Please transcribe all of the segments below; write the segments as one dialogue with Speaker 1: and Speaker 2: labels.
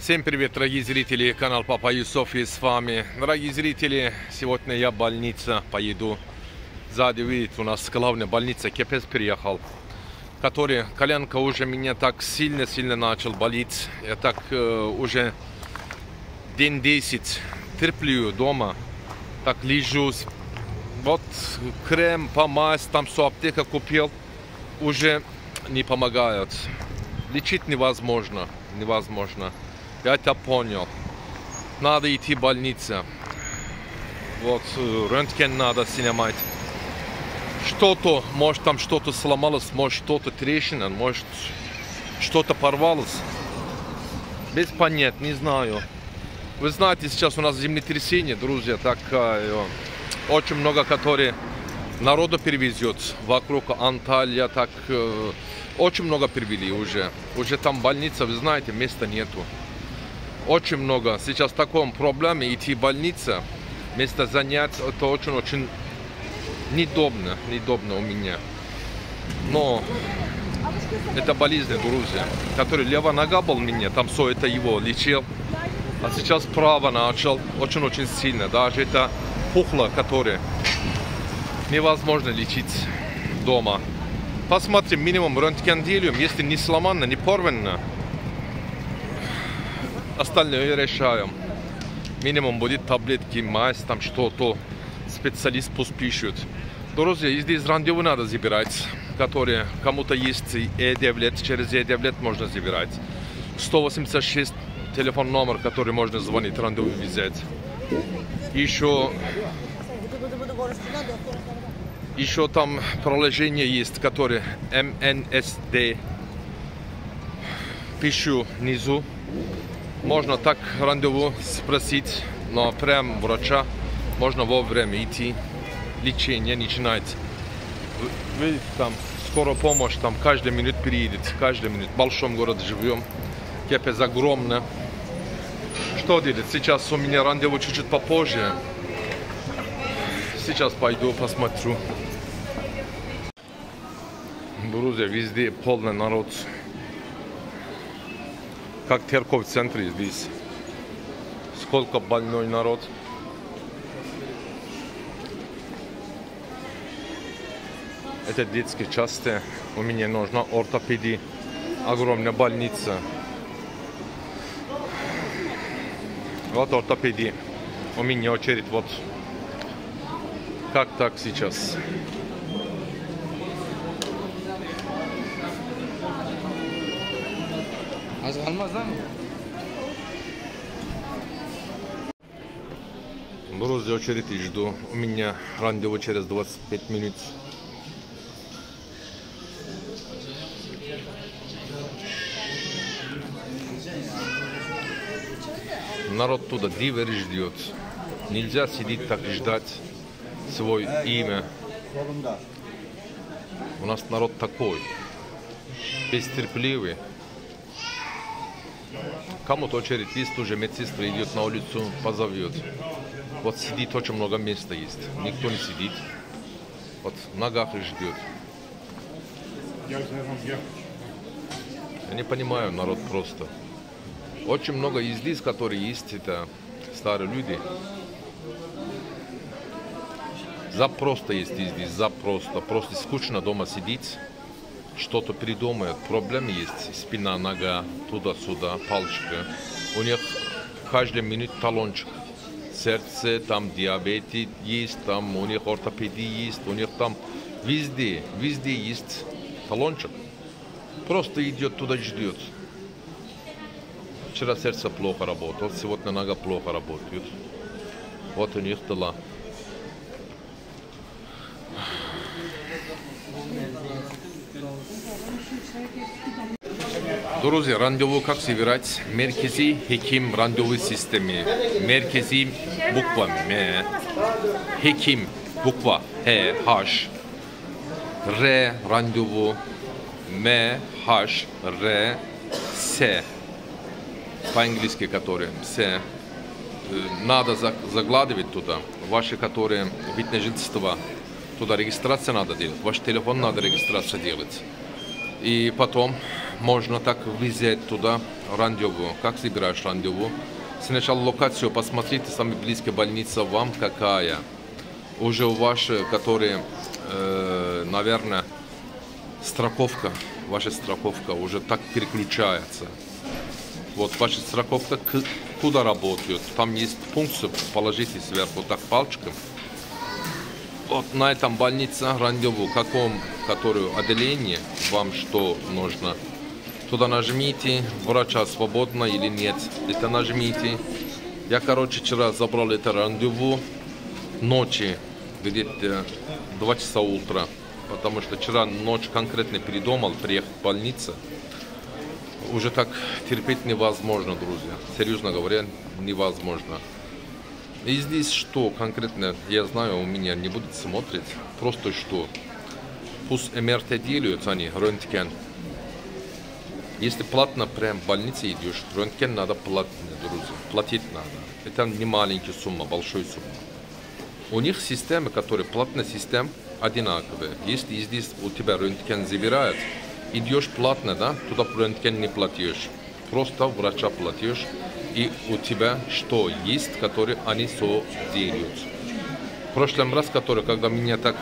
Speaker 1: Всем привет, дорогие зрители, канал Папа Юсуф и с вами. Дорогие зрители, сегодня я в больницу поеду. Сзади, видите, у нас главная больница, Кепес приехал, который, коленка уже меня так сильно начал болеть. Я так уже день 10 терплю дома, так лежу. Вот крем, помазь, там все аптека купил, уже не помогает. Лечить невозможно. Я это понял. Надо идти в больницу. Вот, рентген надо снимать. Что-то, может там что-то сломалось, может что-то трещина, может что-то порвалось. Без понятия, не знаю. Вы знаете, сейчас у нас землетрясение, друзья, так очень много, которые народу перевезет вокруг Анталия, так очень много перевели уже. Уже там больница, вы знаете, места нету. Очень много. Сейчас в таком проблеме идти в больницу, место занять, это очень неудобно у меня. Но это болезнь, друзья, который левая нога был у меня, там все это его лечил. А сейчас право начал, очень сильно. Даже это пухло, которое невозможно лечить дома. Посмотрим, минимум рентген делаем, если не сломано, не порвано, остальное решаем. Минимум будет таблетки, мазь, там что-то, специалист пусть пишет. Друзья, здесь рандеву надо забирать, которые кому-то есть E9, через E9 можно забирать. 186 телефон номер, который можно звонить, рандеву взять. Еще там приложение есть, которое МНСД. Пишу внизу. Можно так рандеву спросить, но прям врача можно вовремя идти. Лечение начинать. Видите, там скорая помощь, там каждую минуту приедет. Каждую минуту. В большом городе живем. Кепес огромно. Что делать? Сейчас у меня рандеву чуть-чуть попозже. Сейчас пойду посмотрю. Друзья, везде полный народ. Как церковь в центре здесь. Сколько больной народ. Это детские части. У меня нужна ортопедия. Огромная больница. Вот ортопедия. У меня очередь вот. Как так сейчас? Друзья, очередь жду. У меня рандеву через 25 минут. Народ туда дивер ждет. Нельзя сидеть так и ждать свое имя. У нас народ такой, бестерпеливый. Кому-то очередь есть, уже медсестра идет на улицу, позовет. Вот сидит, очень много места есть. Никто не сидит. Вот в ногах и ждет. Я не понимаю народ просто. Очень много из здесь, которые есть, это старые люди. Запросто есть здесь, запросто. Просто скучно дома сидеть, что-то придумают. Проблемы есть, спина, нога, туда-сюда, палочка. У них каждую минуту талончик. Сердце, там диабет есть, там у них ортопедия есть, у них там везде есть талончик. Просто идет туда, ждет. Вчера сердце плохо работало, сегодня нога плохо работает. Вот у них дела. Друзья, рандеву как собирать? Меркези Хеким рандеву системе. Меркези буквами. Хеким буква Х, H. Р рандеву. М, H, Р, С. По-английски, которые С. Надо загладывать туда. Ваши, которые вид на жительство, туда регистрация надо делать. Ваш телефон надо регистрацию делать. И потом можно так взять туда рандеву. Как собираешь рандеву? Сначала локацию посмотрите, самая близкая больница вам какая. Уже ваши, которые, наверное, ваша страховка уже так переключается. Вот ваша страховка куда работает? Там есть функция, положите сверху так пальчиком. Вот на этом больнице рандеву, которое отделение вам что нужно. Туда нажмите, врача свободно или нет. Это нажмите. Я, вчера забрал это рандеву ночи, где-то 2 часа утра. Потому что вчера ночь конкретно передумал приехать в больницу. Уже так терпеть невозможно, друзья. Серьезно говоря, невозможно. И здесь что конкретно, я знаю, у меня не будет смотреть. Просто что. Пусть МРТ делают они, рентген. Если платно прям в больнице идешь, рентген надо платно, друзья. Платить надо. Это не маленькая сумма, большая сумма. У них системы, которые платная система, одинаковые. Если здесь у тебя рентген забирают, идешь платно, да, туда рентген не платишь. Просто врача платишь. И у тебя что есть, которые они все делают. В прошлом раз, когда меня так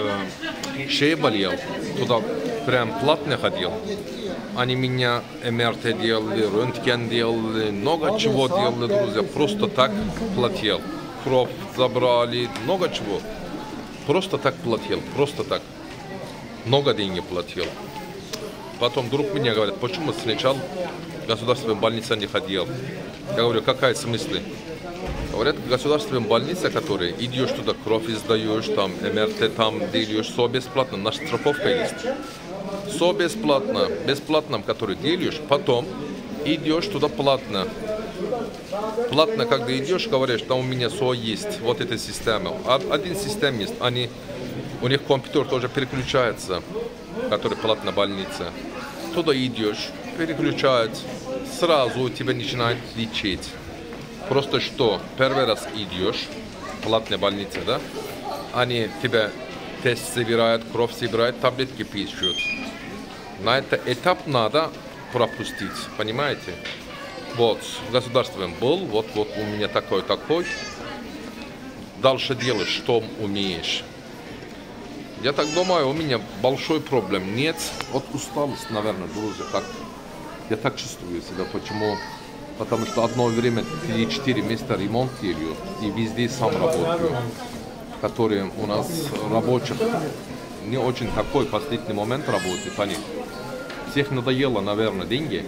Speaker 1: шея болел, туда прям платно ходил. Они меня МРТ делали, рентген делали, много чего делали, друзья. Просто так платил. Кровь забрали, много чего. Просто так платил, просто так. Много денег платил. Потом друг меня говорит, почему сначала в государственную больницу не ходил? Я говорю, какая смысл? Говорят, государственная больница, которая идешь туда, кровь издаешь, там МРТ там делаешь, все бесплатно, наша страховка есть. Все бесплатно, бесплатно, который делаешь, потом идешь туда платно. Платно, когда идешь, говоришь, там у меня все есть, вот эта система. Один систем есть, у них компьютер тоже переключается, который платная больница. Туда идешь, переключает, сразу тебя начинает лечить. Просто что, первый раз идешь, платная больница, да? Они тебя тест собирают, кровь собирают, таблетки пишут. На этот этап надо пропустить, понимаете? Вот, государственный был, вот у меня такой. Дальше делаешь, что умеешь. Я так думаю, у меня большой проблем нет. Вот усталость, наверное, друзья, так. Я так чувствую себя. Почему? Потому что одно время 3-4 места ремонт делают. И везде сам работаю. Которые у нас рабочих не очень такой последний момент работает. Они всех надоело, наверное, деньги.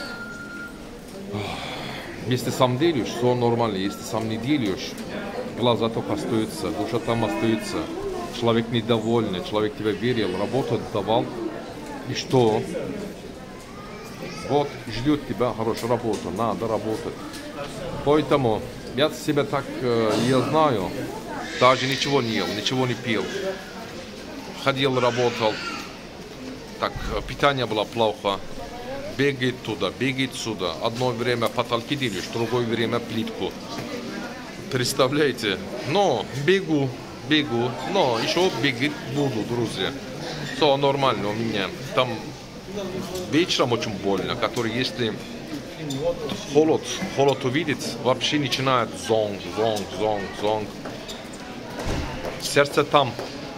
Speaker 1: Если сам делаешь, все нормально. Если сам не делаешь, глаза только остаются, душа там остается. Человек недовольный, человек тебя верил, работу давал. И что? Вот, ждет тебя хорошая работа, надо работать. Поэтому я себя так, я знаю, даже ничего не ел, ничего не пил. Ходил, работал. Так, питание было плохо. Бегает туда, бегает сюда. Одно время потолки делишь, другое время плитку. Представляете? Но бегу, но еще бегать буду, друзья. Все нормально у меня. Там вечером очень больно, который если холод увидит, вообще начинает зонг. Сердце там.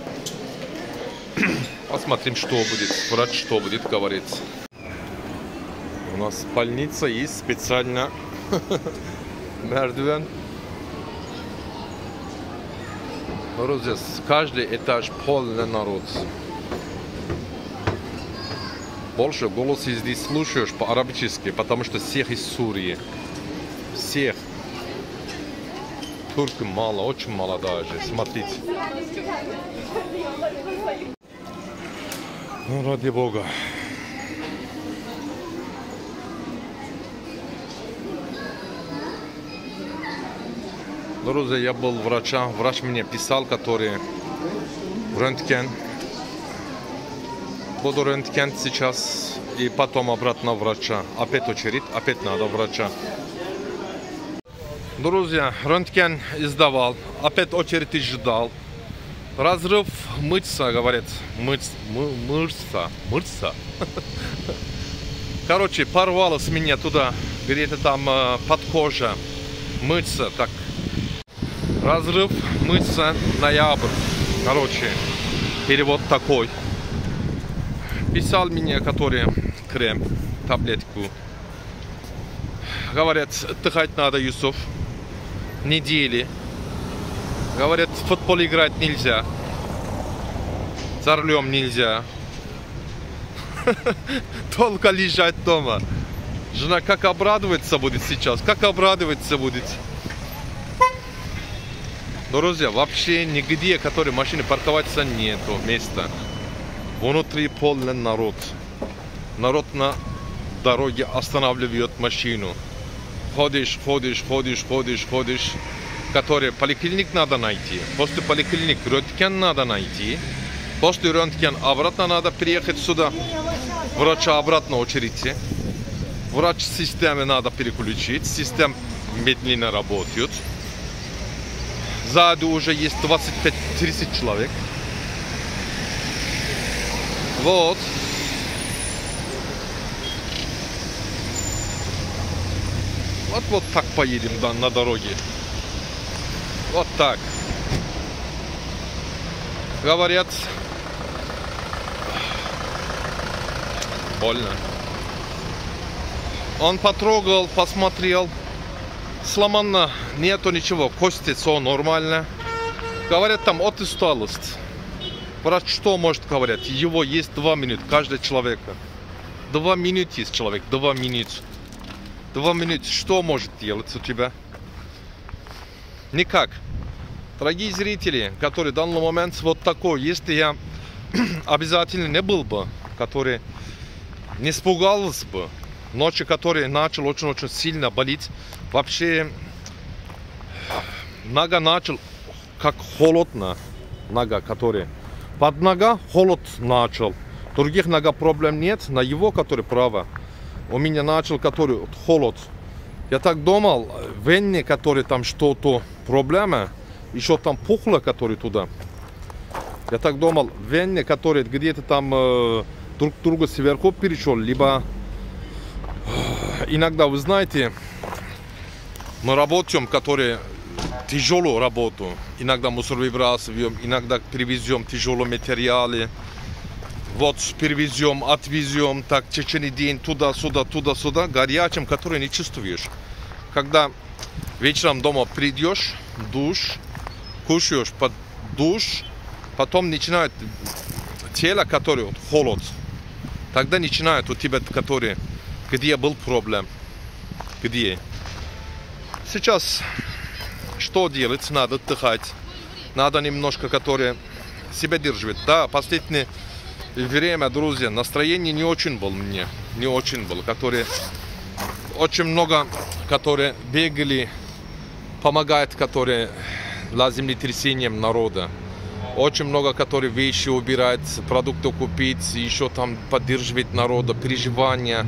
Speaker 1: Посмотрим, что будет. Врач что будет говорить. У нас больница есть специально мердивен. Друзья, каждый этаж полный народ. Больше голос здесь слушаешь по-арабически, потому что всех из Сурии. Всех. Турки мало, очень мало даже. Смотрите. Ну, ради Бога. Друзья, я был врача. Врач мне писал, который рентген. Буду рентген сейчас и потом обратно врача. Опять очередь, опять надо врача. Друзья, рентген издавал. Опять очередь ждал. Разрыв мышца, говорит. Мышца. Короче, порвало с меня туда, где-то там под кожа, мышца, так. Разрыв мышца, ноябрь. Короче, перевод такой. Писал мне, который крем, таблетку. Говорят, отдыхать надо, Юсуф. Недели. Говорят, в футбол играть нельзя. За рулем нельзя. Только лежать дома. Жена как обрадуется будет сейчас. Как обрадуется будет. Друзья, вообще нигде, который машины парковаться нету места. Внутри полный народ. Народ на дороге останавливает машину. Ходишь. Который поликлиник надо найти. После поликлиник рентген надо найти. После рентген обратно надо приехать сюда. Врача обратно очередь. Врач системы надо переключить. Система медленно работает. Сзади уже есть 25-30 человек. Вот. Вот так поедем на дороге. Вот так. Говорят, больно. Он потрогал, посмотрел. Сломано, нету ничего. Кости все нормально. Говорят, там от усталость. Врач что может говорить? Его есть 2 минуты, каждый человека. 2 минуты есть человек, 2 минуты. 2 минуты, что может делать у тебя? Никак. Дорогие зрители, которые в данный момент вот такой, если я обязательно не был бы, который не испугался бы, ночью, который начал очень-очень сильно болеть, вообще нога начал как холодно, нога, который под нога холод начал, других нога проблем нет, на его, который право, у меня начал, который холод. Я так думал, в вене, который там что-то проблема, еще там пухло, который туда. Я так думал, в вене, который где-то там друг друга сверху перешел, либо иногда, вы знаете, мы работаем, которые тяжелую работу. Иногда мусор выбрасываем, иногда привезем тяжелые материалы. Вот перевезем, отвезем, так в течение дня туда-сюда, горячим, который не чувствуешь. Когда вечером дома придешь, душ, кушаешь под душ, потом начинает тело, которое холод. Тогда начинает у тебя, который, где был проблем, где. Сейчас что делать? Надо отдыхать, надо немножко, который себя держит. Да, последнее время, друзья, настроение не очень было мне, не очень было, которые очень много, которые бегали, помогают, которые для землетрясения народа, очень много, которые вещи убирают, продукты купить, еще там поддерживать народа, переживания,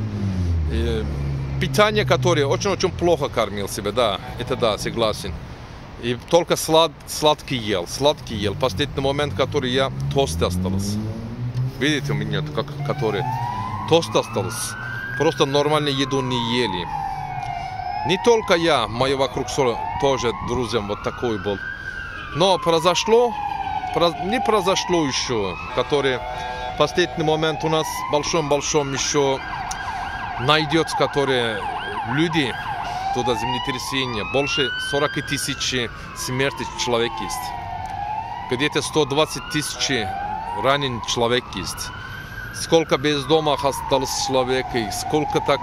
Speaker 1: питание, которое очень-очень плохо кормил себя, да, это да, согласен. И только сладкий ел, последний момент, который я тост остался. Видите, у меня, который тост остался. Просто нормальную еду не ели. Не только я, мои вокруг тоже, друзьям, вот такой был. Но произошло, не произошло еще, который в последний момент у нас большом еще найдет, которые люди, туда землетрясение, больше 40 тысяч смертей человек есть. Где-то 120 тысяч ранен человек есть. Сколько бездомных осталось человек, и сколько так...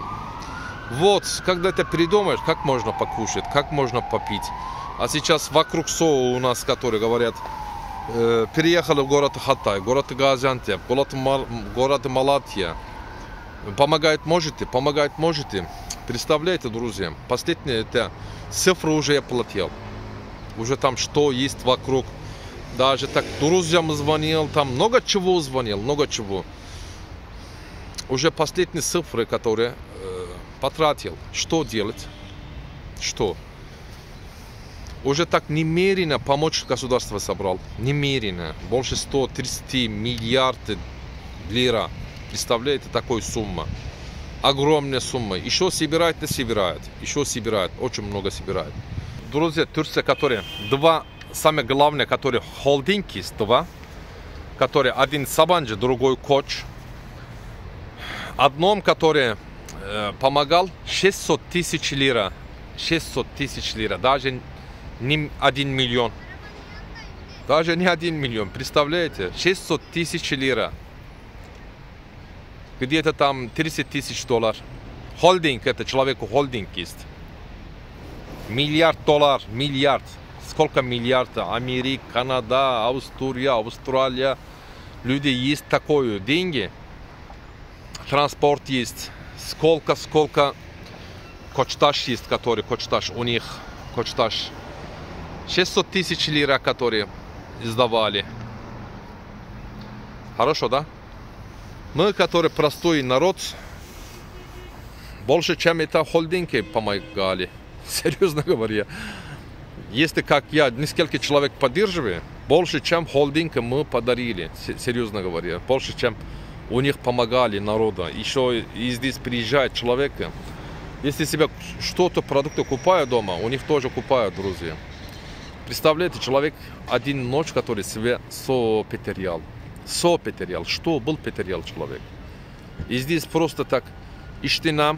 Speaker 1: Вот, когда ты придумаешь, как можно покушать, как можно попить. А сейчас вокруг у нас, которые говорят, переехали в город Хатай, город Газиантеп, город Малатья. Помогает можете. Представляете, друзья, последние это цифры уже я платил. Уже там что есть вокруг. Даже так друзьям звонил, там много чего звонил, много чего. Уже последние цифры, которые потратил. Что делать? Что? Уже так немерено помочь государство собрал. Немерено. Больше 130 миллиардов лира. Представляете, такую сумму. Огромные суммы. Еще собирает, еще собирает, очень много собирает. Друзья, Турция, которые два, самое главное, которые холдинг есть, два, которые один Сабанджи, другой Коч. Одном, который помогал 600 тысяч лира. 600 тысяч лира, даже не 1 миллион. Даже не 1 миллион, представляете? 600 тысяч лира. Где-то там 30 тысяч долларов. Холдинг, это человеку холдинг есть. $1 миллиард, миллиард. Сколько миллиардов? Америка, Канада, Австралия. Люди есть такое, деньги. Транспорт есть. Сколько Кочташ есть, который Кочташ, у них Кочташ. 600 тысяч лира, которые издавали. Хорошо, да? Мы, который простой народ, больше, чем это холдинги помогали. Серьезно говоря. Если, как я, несколько человек поддерживаю, больше, чем холдинги мы подарили. Серьезно говоря. Больше, чем у них помогали народу. Еще и здесь приезжает человек. Если себе что-то, продукты купают дома, у них тоже купают, друзья. Представляете, человек один ночь, который себе потерял. Потерял. Что был потерял человек? И здесь просто так, и штана,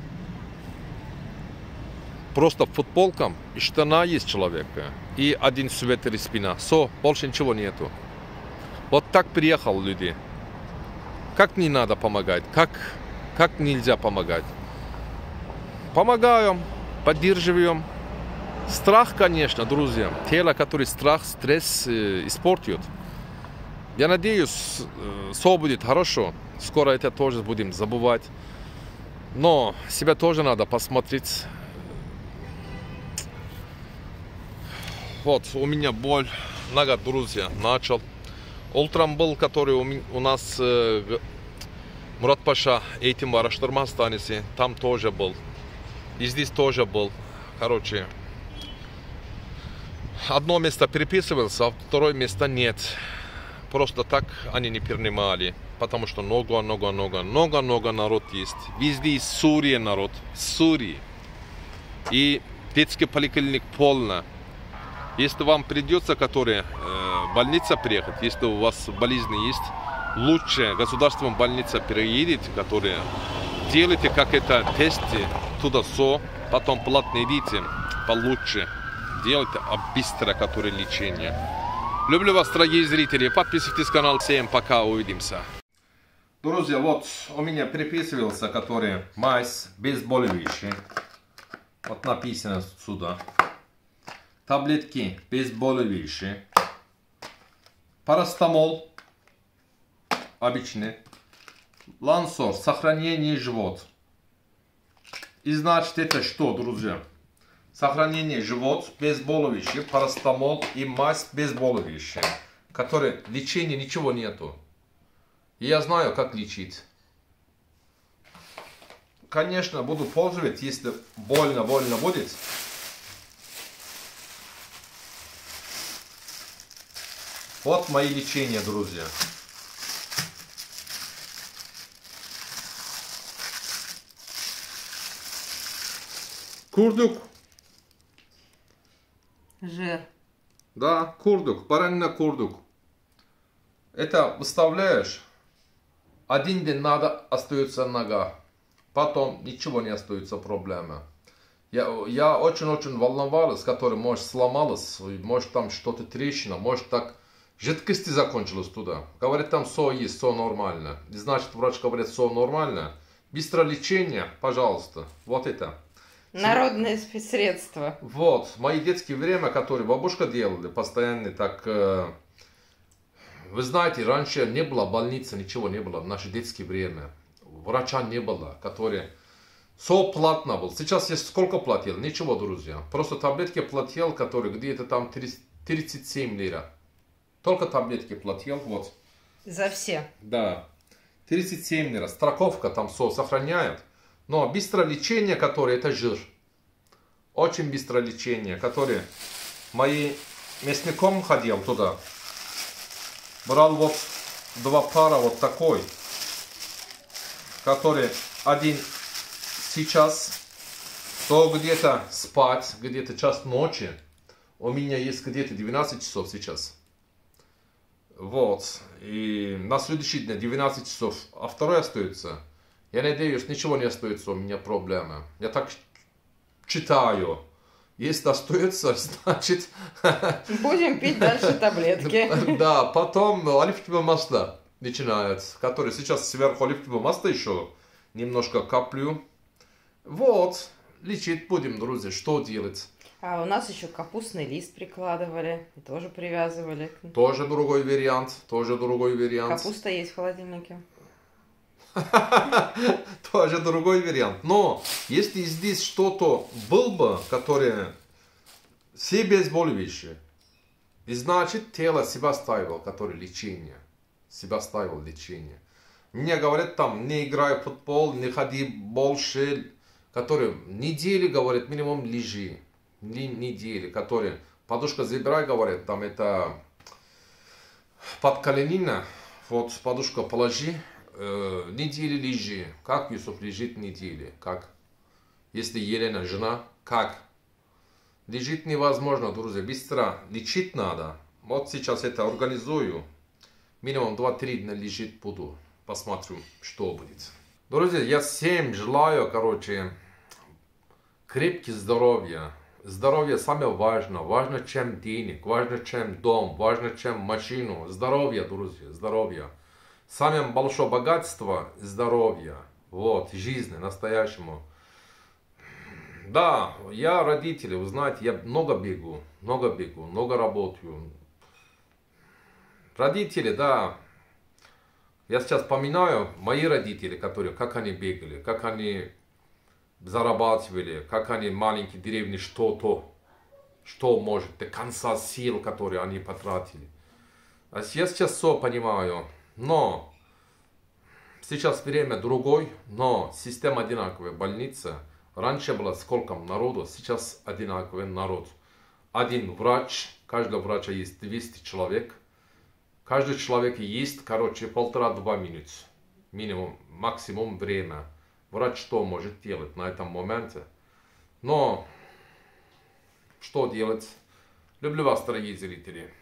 Speaker 1: просто футболкам, и штана есть человека, и один свитер и спина. Больше ничего нету. Вот так приехал люди. Как не надо помогать? Как нельзя помогать? Помогаем, поддерживаем. Страх, конечно, друзья. Тело, который страх, стресс испортит. Я надеюсь, все будет хорошо. Скоро это тоже будем забывать. Но себя тоже надо посмотреть. Вот, у меня боль. Нога, друзья, начал. Утром был, который у нас Мурат Паша, этим Араштурма станице. Там тоже был. И здесь тоже был. Короче, одно место переписывался, а второе место нет. Просто так они не принимали. Потому что много народ есть. Везде из Сурии народ. Сурии. И детский поликлиник полно. Если вам придется, в больница приехать, если у вас болезни есть, лучше государственная больница переедете, которые делайте как это тесты, туда потом платно идите, получше. Делайте быстро, которое лечение. Люблю вас, дорогие зрители. Подписывайтесь на канал. Всем пока, увидимся. Друзья, вот у меня переписывался, который мазь обезболивающий. Вот написано сюда. Таблетки обезболивающие. Парастамол обычный. Лансор, сохранение живот. И значит это что, друзья? Сохранение живот, обезболивающее, парастамол и мазь обезболивающая, которые лечения ничего нету. И я знаю, как лечить. Конечно, буду пользоваться, если больно будет. Вот мои лечения, друзья. Курдук.
Speaker 2: Жир.
Speaker 1: Да, курдук, баранина курдук. Это выставляешь, один день надо остается нога, потом ничего не остается проблема. Я очень волновалась, который может сломалась, может там что-то трещина, может так жидкости закончилась туда. Говорит, там все есть, все нормально. И значит, врач говорит, все нормально. Быстрое лечение, пожалуйста, вот это.
Speaker 2: Народное средство.
Speaker 1: Вот, мои детские время, которые бабушка делали, постоянно так... Вы знаете, раньше не было больницы, ничего не было в наше детское время. Врача не было, которые... Все платно было. Сейчас я сколько платил? Ничего, друзья. Просто таблетки платил, которые где-то там 37 лира. Только таблетки платил, вот.
Speaker 2: За все?
Speaker 1: Да. 37 лира. Страховка там все сохраняет. Но быстрое лечение, которое это жир. Очень быстрое лечение, которое... Мои мясником ходил туда. Брал вот 2 пара вот такой. Который один сейчас, то где-то спать, где-то час ночи. У меня есть где-то 12 часов сейчас. Вот. И на следующий день 12 часов. А второй остается. Я надеюсь, ничего не остается у меня проблемы. Я так читаю. Если остается, значит...
Speaker 2: Будем пить дальше таблетки.
Speaker 1: Да, потом оливковое масло начинается, которое сейчас сверху оливковое масло еще немножко каплю. Вот, лечить будем, друзья, что делать?
Speaker 2: А у нас еще капустный лист прикладывали и тоже привязывали.
Speaker 1: Тоже другой вариант, тоже другой вариант.
Speaker 2: Капуста есть в холодильнике.
Speaker 1: Тоже другой вариант. Но если здесь что-то было бы, которое все обезболивающее, и значит тело себя ставило, которое лечение. Себя ставило лечение. Мне говорят там, не играй в футбол, не ходи больше, которые недели, говорят, минимум лежи. Недели, которые подушка забирай, говорят, там это под коленина, вот подушка положи, недели лежи. Как Юсуф лежит недели? Как? Если Елена жена, как? Лежит невозможно, друзья, быстро лечить надо. Вот сейчас это организую. Минимум 2-3 дня лежит буду. Посмотрю, что будет. Друзья, я всем желаю, крепкого здоровья. Здоровье самое важное. Важно, чем денег, важно, чем дом, важно, чем машину. Здоровье, друзья, здоровье. Самое большое богатство – здоровье. Вот, жизни, настоящему. Да, я родители, вы знаете, я много бегу, много работаю. Родители, да. Я сейчас вспоминаю мои родители, которые, как они бегали, как они зарабатывали, как они в маленькой деревне что может, до конца сил, которые они потратили. А я сейчас все понимаю, но сейчас время другой, но система одинаковая, больница. Раньше было сколько народу, сейчас одинаковый народ. Один врач, каждого врача есть 200 человек. Каждый человек есть, 1,5-2 минуты. Минимум, максимум время. Врач что может делать на этом моменте? Но, что делать? Люблю вас, дорогие зрители.